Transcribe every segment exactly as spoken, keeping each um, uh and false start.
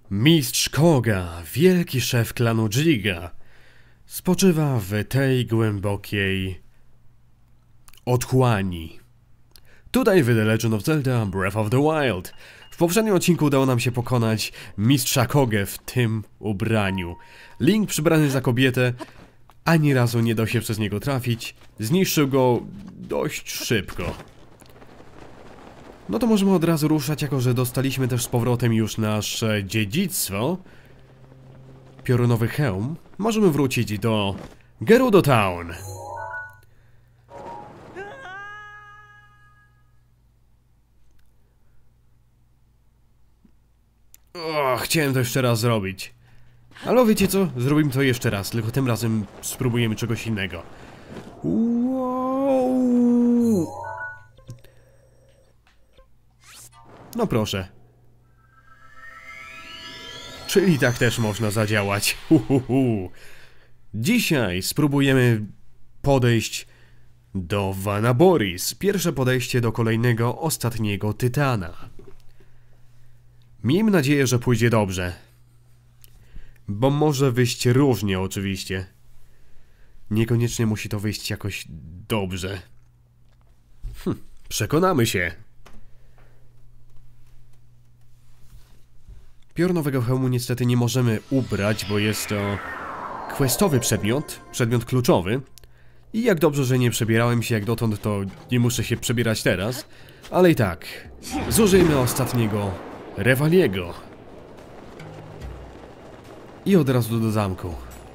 Mistrz Koga, wielki szef klanu Dźwiga, spoczywa w tej głębokiej otchłani. Tutaj w The Legend of Zelda Breath of the Wild. W poprzednim odcinku udało nam się pokonać mistrza Kogę w tym ubraniu. Link przybrany za kobietę ani razu nie dał się przez niego trafić. Zniszczył go dość szybko. No to możemy od razu ruszać, jako że dostaliśmy też z powrotem już nasze dziedzictwo. Piorunowy hełm. Możemy wrócić do Gerudo Town. O, chciałem to jeszcze raz zrobić. Ale wiecie co? Zrobimy to jeszcze raz, tylko tym razem spróbujemy czegoś innego. Wow. No proszę. Czyli tak też można zadziałać. Uhuhu. Dzisiaj spróbujemy podejść do Vanaboris. Pierwsze podejście do kolejnego, ostatniego tytana. Miejmy nadzieję, że pójdzie dobrze. Bo może wyjść różnie oczywiście. Niekoniecznie musi to wyjść jakoś dobrze. Hm, przekonamy się. Piorunowego hełmu niestety nie możemy ubrać, bo jest to questowy przedmiot, przedmiot kluczowy. I jak dobrze, że nie przebierałem się jak dotąd, to nie muszę się przebierać teraz. Ale i tak, zużyjmy ostatniego Revaliego. I od razu do zamku.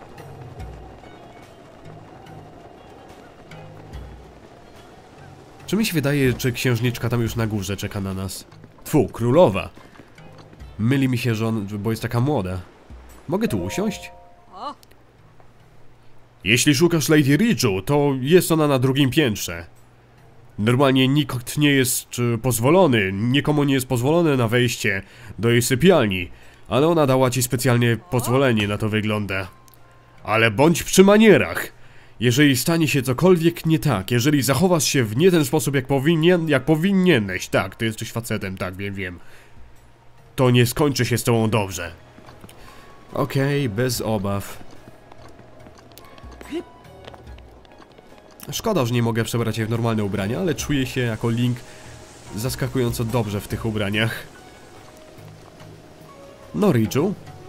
Czy mi się wydaje, czy księżniczka tam już na górze czeka na nas? Tfu, królowa. Myli mi się, że on, bo jest taka młoda. Mogę tu usiąść? Jeśli szukasz Lady Richu, to jest ona na drugim piętrze. Normalnie nikt nie jest e, pozwolony, nikomu nie jest pozwolone na wejście do jej sypialni. Ale ona dała ci specjalnie pozwolenie, na to wygląda. Ale bądź przy manierach. Jeżeli stanie się cokolwiek nie tak, jeżeli zachowasz się w nie ten sposób jak powinien, jak powinieneś, tak, ty jesteś facetem, tak, wiem, wiem. To nie skończy się z tobą dobrze. Okej, okay, bez obaw. Szkoda, że nie mogę przebrać się w normalne ubrania, ale czuję się jako Link zaskakująco dobrze w tych ubraniach. No, Richu?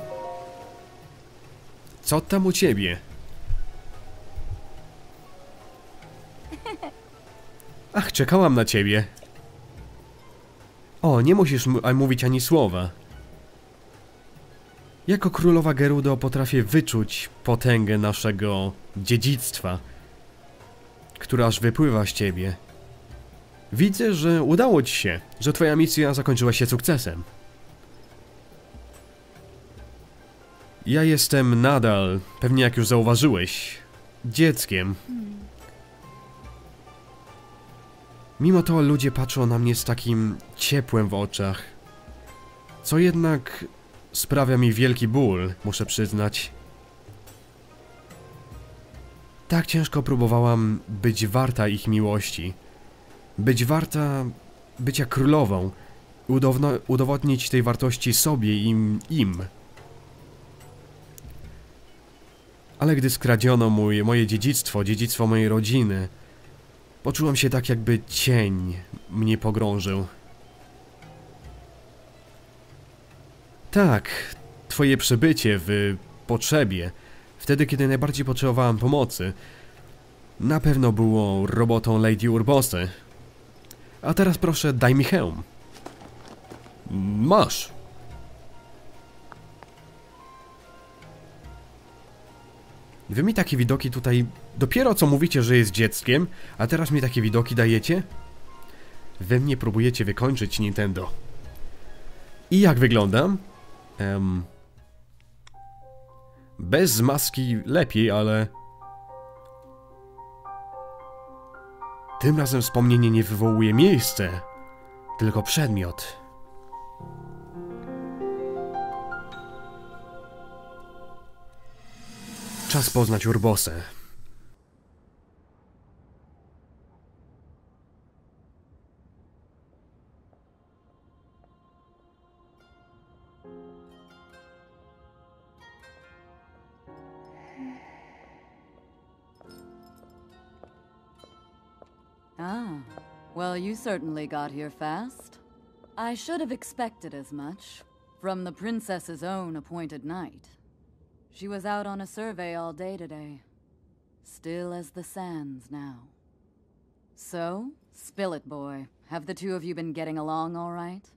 Co tam u ciebie? Ach, czekałam na ciebie. O, nie musisz mówić ani słowa. Jako królowa Gerudo potrafię wyczuć potęgę naszego dziedzictwa, która aż wypływa z ciebie. Widzę, że udało ci się, że twoja misja zakończyła się sukcesem. Ja jestem nadal, pewnie jak już zauważyłeś, dzieckiem. Mimo to ludzie patrzą na mnie z takim ciepłem w oczach, co jednak sprawia mi wielki ból, muszę przyznać. Tak ciężko próbowałam być warta ich miłości. Być warta bycia królową. Udowno udowodnić tej wartości sobie i im, im. Ale gdy skradziono mój, moje dziedzictwo, dziedzictwo mojej rodziny, poczułam się tak, jakby cień mnie pogrążył. Tak, twoje przybycie w potrzebie, wtedy kiedy najbardziej potrzebowałam pomocy, na pewno było robotą Lady Urbosy. A teraz proszę, daj mi hełm. Masz. Wy mi takie widoki tutaj... Dopiero co mówicie, że jest dzieckiem, a teraz mi takie widoki dajecie? Wy mnie próbujecie wykończyć, Nintendo. I jak wyglądam? Um, bez maski lepiej, ale... Tym razem wspomnienie nie wywołuje miejsce, tylko przedmiot. Czas poznać Urbosę. Ah, well, you certainly got here fast. I should have expected as much from the princess's own appointed knight. She was out on a survey all day today. Still as the sands now. So, spill it, boy. Have the two of you been getting along all right?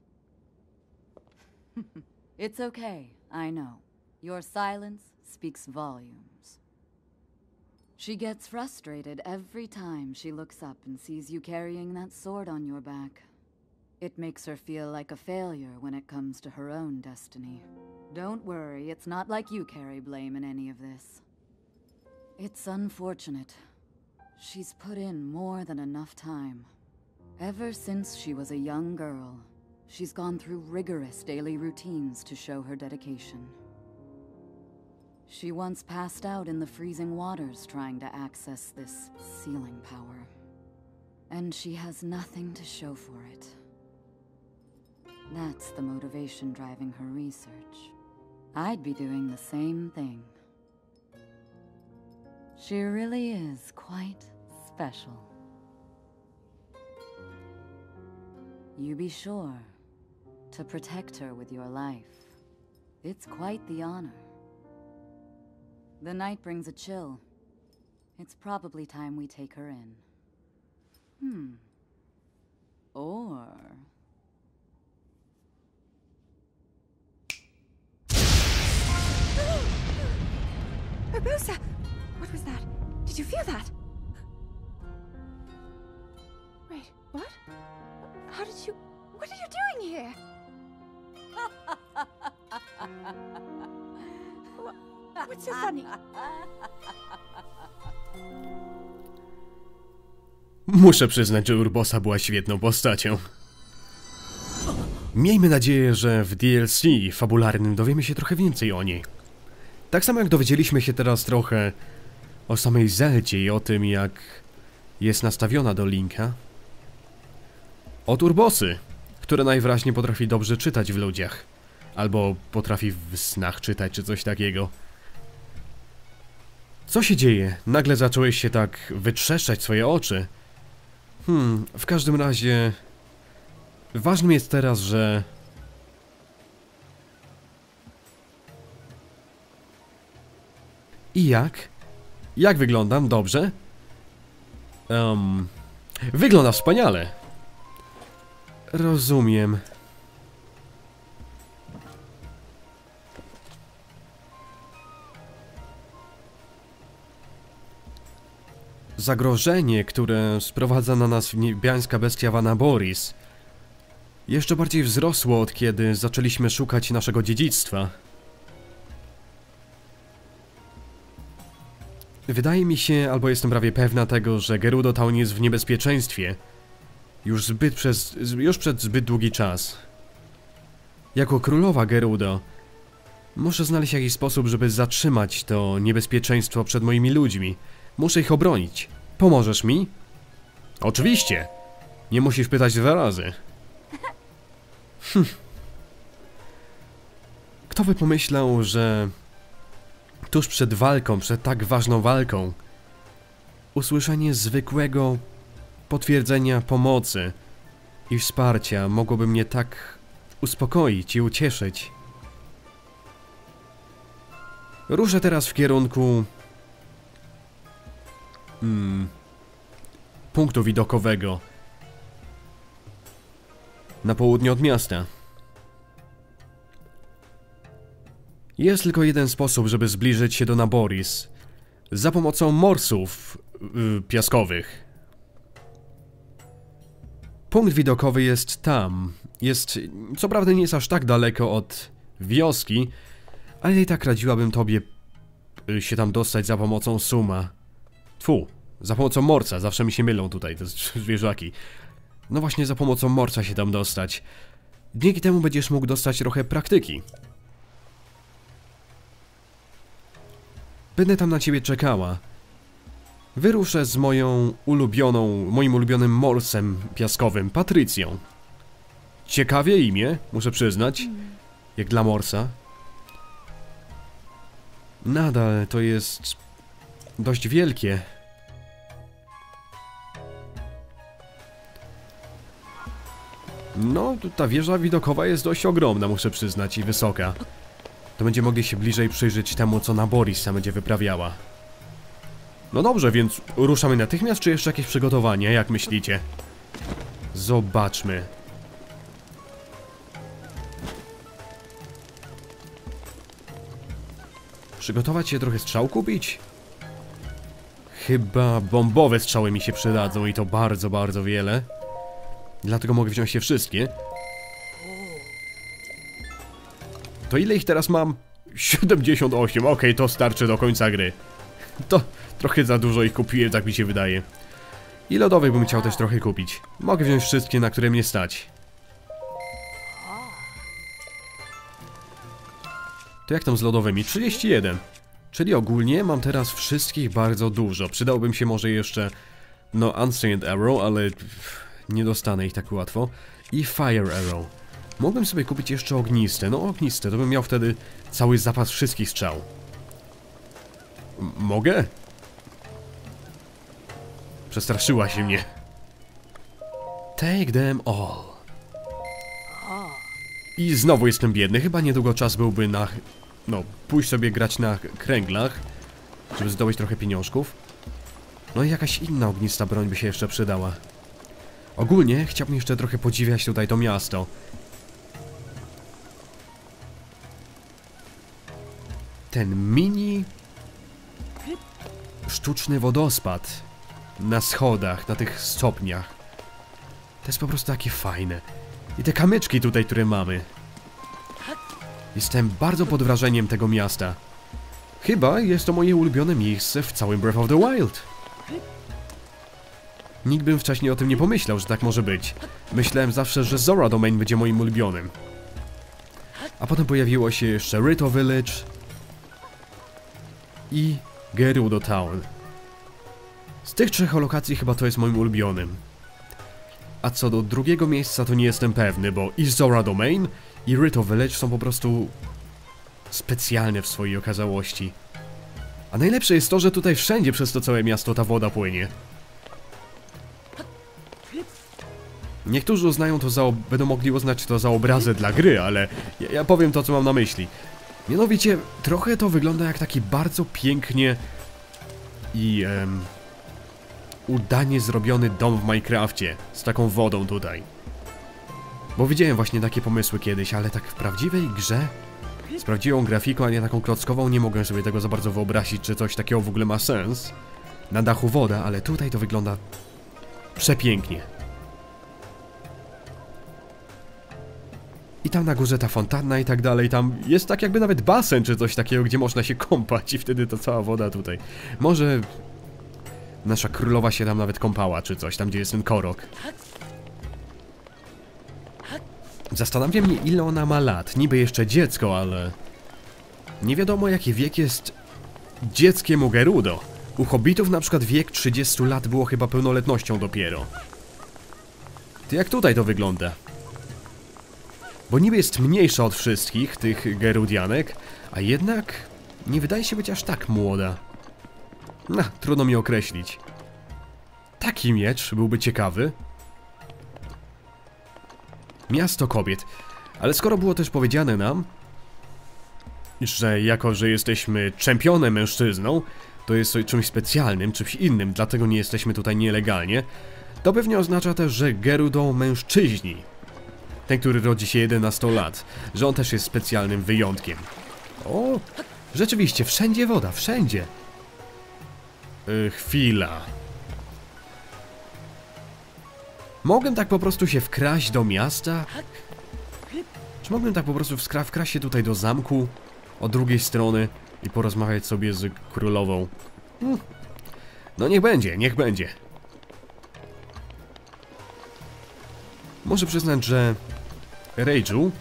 It's okay, I know. Your silence speaks volumes. She gets frustrated every time she looks up and sees you carrying that sword on your back. It makes her feel like a failure when it comes to her own destiny. Don't worry, it's not like you carry blame in any of this. It's unfortunate. She's put in more than enough time. Ever since she was a young girl, she's gone through rigorous daily routines to show her dedication. She once passed out in the freezing waters trying to access this sealing power. And she has nothing to show for it. That's the motivation driving her research. I'd be doing the same thing. She really is quite special. You be sure to protect her with your life. It's quite the honor. The night brings a chill. It's probably time we take her in. Hmm. Or... Urbosa! What was that? Did you feel that? Wait, what? How did you... What are you doing here? What, what's so funny? Muszę przyznać, że Urbosa była świetną postacią. Miejmy nadzieję, że w D L C fabularnym dowiemy się trochę więcej o niej. Tak samo jak dowiedzieliśmy się teraz trochę o samej Zeldzie i o tym, jak jest nastawiona do Linka. Od Urbosy, która najwyraźniej potrafi dobrze czytać w ludziach. Albo potrafi w snach czytać, czy coś takiego. Co się dzieje? Nagle zacząłeś się tak wytrzeszczać swoje oczy. Hmm, w każdym razie... Ważnym jest teraz, że... I jak? Jak wyglądam? Dobrze? Um, wygląda wspaniale. Rozumiem. Zagrożenie, które sprowadza na nas niebiańska bestia Vanaboris, jeszcze bardziej wzrosło, od kiedy zaczęliśmy szukać naszego dziedzictwa. Wydaje mi się, albo jestem prawie pewna tego, że Gerudo Town jest w niebezpieczeństwie już zbyt przez, już przed zbyt długi czas. Jako królowa Gerudo muszę znaleźć jakiś sposób, żeby zatrzymać to niebezpieczeństwo przed moimi ludźmi. Muszę ich obronić. Pomożesz mi? Oczywiście. Nie musisz pytać dwa razy. Hm. Kto by pomyślał, że tuż przed walką, przed tak ważną walką, usłyszenie zwykłego potwierdzenia pomocy i wsparcia mogłoby mnie tak uspokoić i ucieszyć. Ruszę teraz w kierunku hmm, punktu widokowego na południe od miasta. Jest tylko jeden sposób, żeby zbliżyć się do Naboris. Za pomocą morsów yy, piaskowych. Punkt widokowy jest tam. Jest, co prawda nie jest aż tak daleko od wioski, ale i tak radziłabym tobie yy, się tam dostać za pomocą Suma. Tfu, za pomocą morsa, zawsze mi się mylą tutaj te zwierzaki. No właśnie, za pomocą morsa się tam dostać. Dzięki temu będziesz mógł dostać trochę praktyki. Będę tam na ciebie czekała. Wyruszę z moją ulubioną, moim ulubionym morsem piaskowym, Patrycją. Ciekawie imię, muszę przyznać, jak dla morsa. Nadal to jest dość wielkie. No, ta wieża widokowa jest dość ogromna, muszę przyznać, i wysoka. To będziemy mogli się bliżej przyjrzeć temu, co na Borissa będzie wyprawiała. No dobrze, więc ruszamy natychmiast, czy jeszcze jakieś przygotowania, jak myślicie? Zobaczmy. Przygotować się, trochę strzał kupić? Chyba bombowe strzały mi się przydadzą i to bardzo, bardzo wiele. Dlatego mogę wziąć się wszystkie. To ile ich teraz mam? siedemdziesiąt osiem, okej, okay, to starczy do końca gry. To trochę za dużo ich kupiłem, tak mi się wydaje. I lodowych bym chciał też trochę kupić. Mogę wziąć wszystkie, na które mnie stać. To jak tam z lodowymi? trzydzieści jeden. Czyli ogólnie mam teraz wszystkich bardzo dużo. Przydałby mi się może jeszcze... No, Unstained Arrow, ale... Pff, nie dostanę ich tak łatwo. I Fire Arrow. Mógłbym sobie kupić jeszcze ogniste. No, ogniste, to bym miał wtedy cały zapas wszystkich strzał. M mogę? Przestraszyła się mnie. Take them all. I znowu jestem biedny. Chyba niedługo czas byłby na... No, pójść sobie grać na kręglach, żeby zdobyć trochę pieniążków. No i jakaś inna ognista broń by się jeszcze przydała. Ogólnie chciałbym jeszcze trochę podziwiać tutaj to miasto. Ten mini... sztuczny wodospad na schodach, na tych stopniach. To jest po prostu takie fajne. I te kamyczki tutaj, które mamy. Jestem bardzo pod wrażeniem tego miasta. Chyba jest to moje ulubione miejsce w całym Breath of the Wild. Nikt bym wcześniej o tym nie pomyślał, że tak może być. Myślałem zawsze, że Zora Domain będzie moim ulubionym. A potem pojawiło się jeszcze Rito Village i Gerudo Town. Z tych trzech lokacji chyba to jest moim ulubionym. A co do drugiego miejsca, to nie jestem pewny, bo i Zora Domain, i Rito Village są po prostu specjalne w swojej okazałości. A najlepsze jest to, że tutaj wszędzie przez to całe miasto ta woda płynie. Niektórzy uznają to za... będą mogli uznać to za obrazę dla gry, ale ja, ja powiem to, co mam na myśli. Mianowicie, trochę to wygląda jak taki bardzo pięknie i em, udanie zrobiony dom w Minecrafcie z taką wodą tutaj. Bo widziałem właśnie takie pomysły kiedyś, ale tak w prawdziwej grze, z prawdziwą grafiką, a nie taką klockową, nie mogłem sobie tego za bardzo wyobrazić, czy coś takiego w ogóle ma sens. Na dachu woda, ale tutaj to wygląda przepięknie. I tam na górze ta fontanna i tak dalej, tam jest tak jakby nawet basen czy coś takiego, gdzie można się kąpać i wtedy to cała woda tutaj. Może nasza królowa się tam nawet kąpała czy coś, tam gdzie jest ten korok. Zastanawia mnie, ile ona ma lat. Niby jeszcze dziecko, ale... nie wiadomo, jaki wiek jest dzieckiem u Gerudo. U hobbitów na przykład wiek trzydziestu lat było chyba pełnoletnością dopiero. To jak tutaj to wygląda? Bo niby jest mniejsza od wszystkich tych Gerudianek, a jednak nie wydaje się być aż tak młoda. No, trudno mi określić. Taki miecz byłby ciekawy. Miasto kobiet. Ale skoro było też powiedziane nam, że jako, że jesteśmy czempionem mężczyzną, to jest to czymś specjalnym, czymś innym, dlatego nie jesteśmy tutaj nielegalnie, to pewnie oznacza też, że Gerudo mężczyźni, ten, który rodzi się jedenaście lat, że on też jest specjalnym wyjątkiem. O, rzeczywiście, wszędzie woda, wszędzie. Yy, chwila. Mogłem tak po prostu się wkraść do miasta? Czy mogłem tak po prostu wkra wkraść się tutaj do zamku od drugiej strony i porozmawiać sobie z królową? Hmm. No niech będzie, niech będzie. Muszę przyznać, że Reiju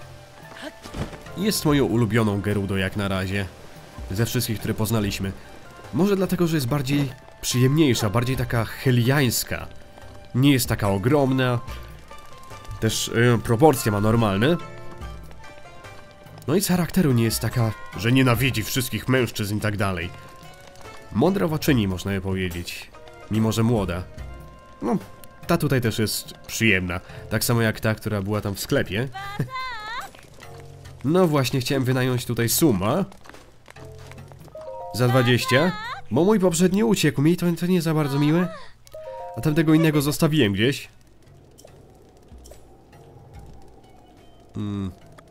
jest moją ulubioną Gerudo jak na razie. Ze wszystkich, które poznaliśmy. Może dlatego, że jest bardziej przyjemniejsza, bardziej taka heliańska. Nie jest taka ogromna. Też yy, proporcje ma normalne. No i z charakteru nie jest taka, że nienawidzi wszystkich mężczyzn i tak dalej. Mądrowaczyni, można by powiedzieć. Mimo, że młoda. No, Ta tutaj też jest przyjemna. Tak samo jak ta, która była tam w sklepie. No właśnie, chciałem wynająć tutaj Suma. Za dwadzieścia. Bo mój poprzedni uciekł mi, to, to nie za bardzo miłe. A tamtego innego zostawiłem gdzieś. Hmm.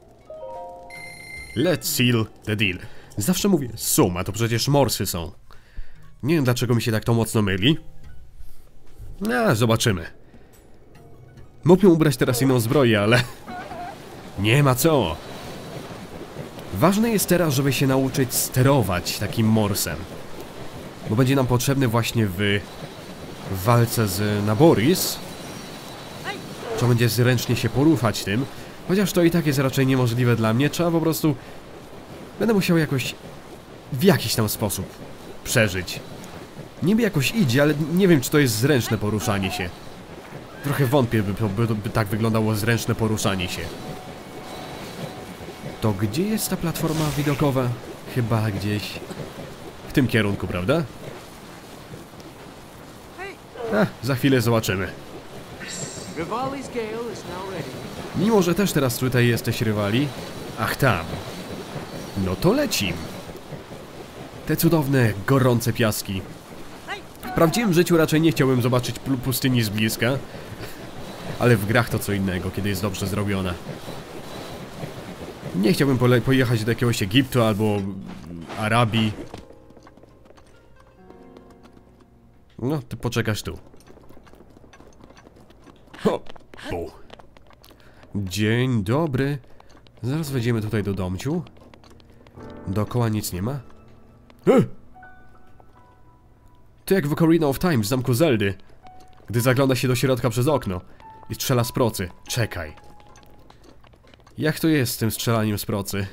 Let's seal the deal. Zawsze mówię Suma, to przecież morsy są. Nie wiem dlaczego mi się tak to mocno myli. No, zobaczymy. Mógłbym ubrać teraz inną zbroję, ale... nie ma co. Ważne jest teraz, żeby się nauczyć sterować takim morsem. Bo będzie nam potrzebny właśnie w, w walce z Naboris. Trzeba będzie zręcznie się poruszać tym. Chociaż to i tak jest raczej niemożliwe dla mnie. Trzeba po prostu... będę musiał jakoś... w jakiś tam sposób przeżyć. Niby jakoś idzie, ale nie wiem, czy to jest zręczne poruszanie się. Trochę wątpię, by, by, by tak wyglądało zręczne poruszanie się. To gdzie jest ta platforma widokowa? Chyba gdzieś... w tym kierunku, prawda? A, za chwilę zobaczymy. Mimo, że też teraz tutaj jesteś rywali. Ach tam. No to lecim. Te cudowne, gorące piaski. W prawdziwym życiu raczej nie chciałbym zobaczyć pustyni z bliska. Ale w grach to co innego, kiedy jest dobrze zrobiona. Nie chciałbym pojechać do jakiegoś Egiptu albo Arabii. No, ty poczekasz tu. Ho, bu. Dzień dobry. Zaraz wejdziemy tutaj do domciu. Dookoła nic nie ma. Eh! To jak w Ocarina of Time w zamku Zeldy, gdy zagląda się do środka przez okno i strzela z procy. Czekaj. Jak to jest z tym strzelaniem z procy?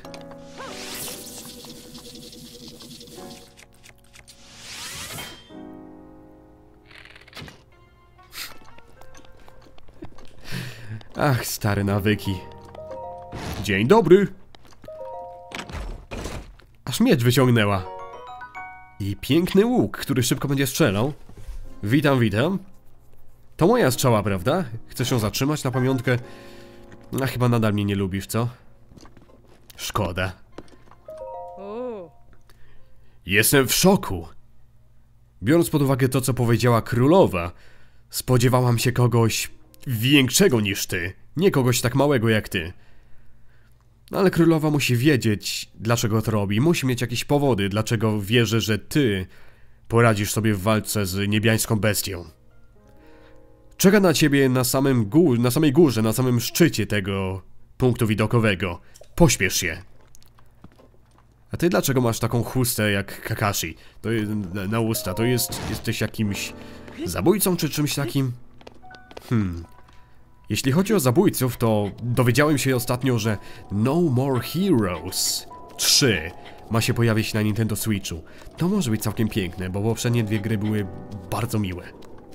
Ach, stare nawyki. Dzień dobry. Aż miecz wyciągnęła. I piękny łuk, który szybko będzie strzelał. Witam, witam. To moja strzała, prawda? Chcesz ją zatrzymać na pamiątkę? A chyba nadal mnie nie lubisz, co? Szkoda. Jestem w szoku. Biorąc pod uwagę to, co powiedziała królowa, spodziewałam się kogoś większego niż ty. Nie kogoś tak małego jak ty. Ale królowa musi wiedzieć, dlaczego to robi. Musi mieć jakieś powody, dlaczego wierzy, że ty poradzisz sobie w walce z niebiańską bestią. Czeka na ciebie na samym górze, na samej górze, na samym szczycie tego punktu widokowego. Pośpiesz się. A ty dlaczego masz taką chustę jak Kakashi? To jest, na, na usta, to jest... jesteś jakimś zabójcą czy czymś takim? Hmm... Jeśli chodzi o zabójców, to dowiedziałem się ostatnio, że No More Heroes trzy ma się pojawić na Nintendo Switchu. To może być całkiem piękne, bo poprzednie dwie gry były bardzo miłe.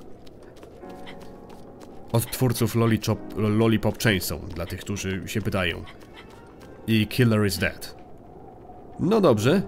Od twórców Lollipop, Lollipop Chainsaw, dla tych, którzy się pytają. I Killer is Dead. No dobrze.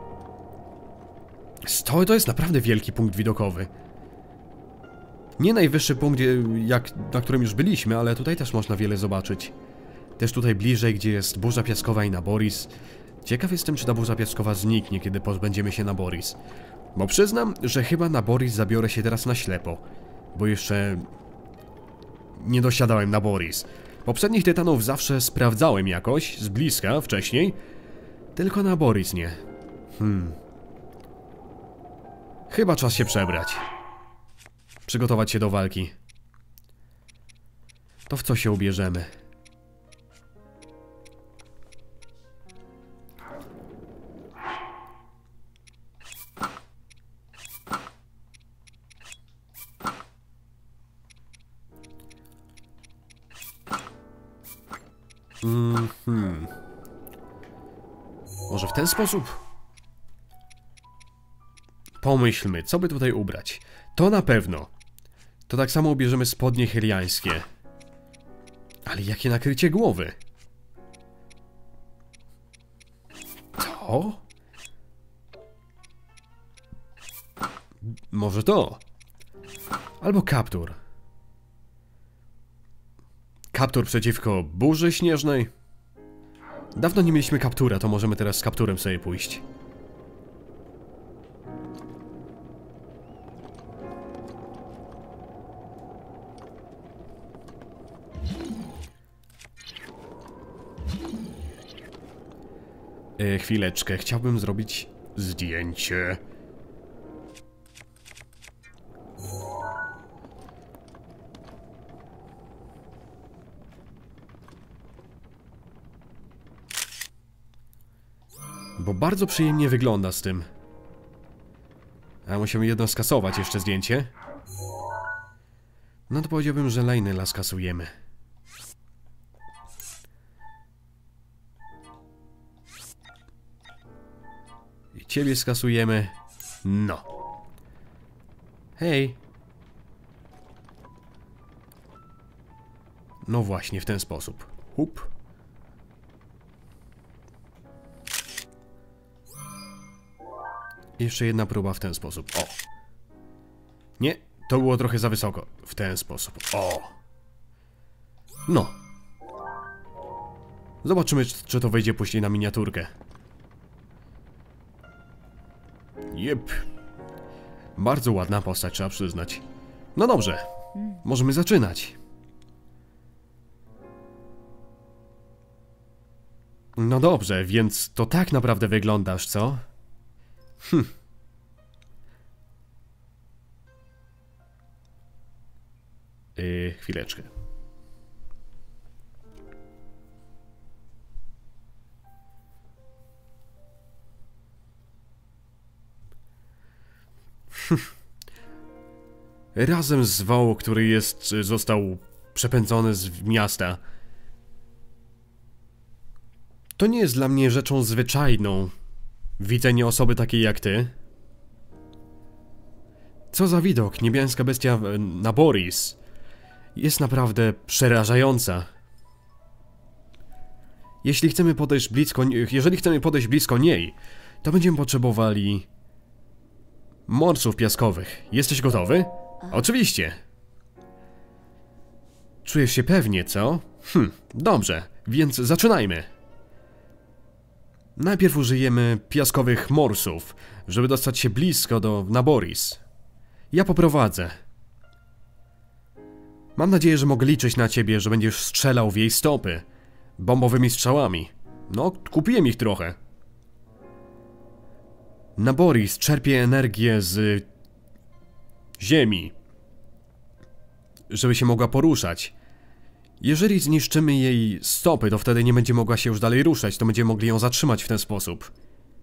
To, to jest naprawdę wielki punkt widokowy. Nie najwyższy punkt, jak, na którym już byliśmy, ale tutaj też można wiele zobaczyć. Też tutaj bliżej, gdzie jest burza piaskowa i Naboris. Ciekaw jestem, czy ta burza piaskowa zniknie, kiedy pozbędziemy się Naboris. Bo przyznam, że chyba Naboris zabiorę się teraz na ślepo. Bo jeszcze... nie dosiadałem Naboris. Poprzednich tytanów zawsze sprawdzałem jakoś, z bliska, wcześniej. Tylko Naboris nie. Hmm... Chyba czas się przebrać. Przygotować się do walki. To w co się ubierzemy? Mhm. Może w ten sposób? Pomyślmy, co by tutaj ubrać. To na pewno. To tak samo ubierzemy spodnie heliańskie. Ale jakie nakrycie głowy? To? Może to? Albo kaptur. kaptur przeciwko burzy śnieżnej. Dawno nie mieliśmy kaptura, to możemy teraz z kapturem sobie pójść. E, chwileczkę, chciałbym zrobić zdjęcie. Bo bardzo przyjemnie wygląda z tym. A musimy jedno skasować, jeszcze zdjęcie. No to powiedziałbym, że Leinela skasujemy. I ciebie skasujemy. No. Hej. No właśnie, w ten sposób. Hup. Jeszcze jedna próba w ten sposób. O. Nie, to było trochę za wysoko. W ten sposób. O. No. Zobaczymy, czy to wejdzie później na miniaturkę. Jep. Bardzo ładna postać, trzeba przyznać. No dobrze. Możemy zaczynać. No dobrze, więc to tak naprawdę wyglądasz, co? Hm. Yy, chwileczkę. Razem z woł, który jest, został przepędzony z miasta. To nie jest dla mnie rzeczą zwyczajną. Widzenie osoby takiej jak ty. Co za widok, niebiańska bestia Naboris. Jest naprawdę przerażająca. Jeśli chcemy podejść blisko, jeżeli chcemy podejść blisko niej, to będziemy potrzebowali morsów piaskowych. Jesteś gotowy? Oczywiście. Czujesz się pewnie, co? Hm, dobrze, więc zaczynajmy. Najpierw użyjemy piaskowych morsów, żeby dostać się blisko do Naboris. Ja poprowadzę. Mam nadzieję, że mogę liczyć na ciebie, że będziesz strzelał w jej stopy bombowymi strzałami. No, kupiłem ich trochę. Naboris czerpie energię z ziemi, żeby się mogła poruszać. Jeżeli zniszczymy jej stopy, to wtedy nie będzie mogła się już dalej ruszać, to będziemy mogli ją zatrzymać w ten sposób.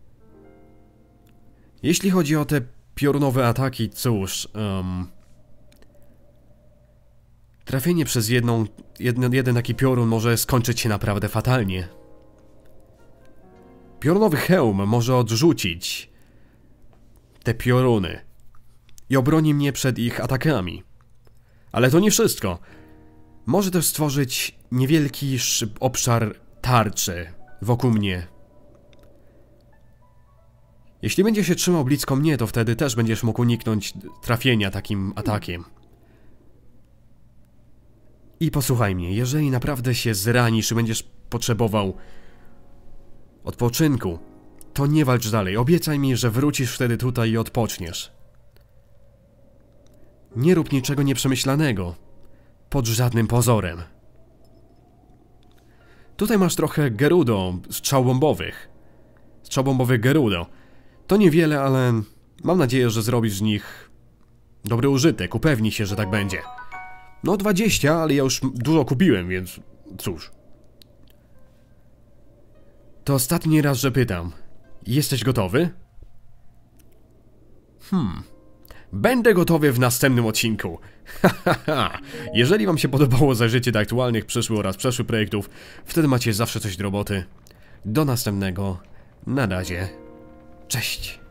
Jeśli chodzi o te piorunowe ataki, cóż... Um, trafienie przez jedną, jeden, jeden taki piorun może skończyć się naprawdę fatalnie. Piorunowy hełm może odrzucić te pioruny i obroni mnie przed ich atakami. Ale to nie wszystko. Może też stworzyć niewielki obszar tarczy wokół mnie. Jeśli będzie się trzymał blisko mnie, to wtedy też będziesz mógł uniknąć trafienia takim atakiem. I posłuchaj mnie, jeżeli naprawdę się zranisz i będziesz potrzebował odpoczynku, to nie walcz dalej. Obiecaj mi, że wrócisz wtedy tutaj i odpoczniesz. Nie rób niczego nieprzemyślanego. Pod żadnym pozorem. Tutaj masz trochę Gerudo, strzał bombowych. Strzał bombowych Gerudo. To niewiele, ale mam nadzieję, że zrobisz z nich dobry użytek. Upewnij się, że tak będzie. No dwadzieścia, ale ja już dużo kupiłem, więc cóż. To ostatni raz, że pytam. Jesteś gotowy? Hmm... Będę gotowy w następnym odcinku. Jeżeli wam się podobało, zajrzyjcie do aktualnych, przyszłych oraz przeszłych projektów. Wtedy macie zawsze coś do roboty. Do następnego. Na razie. Cześć.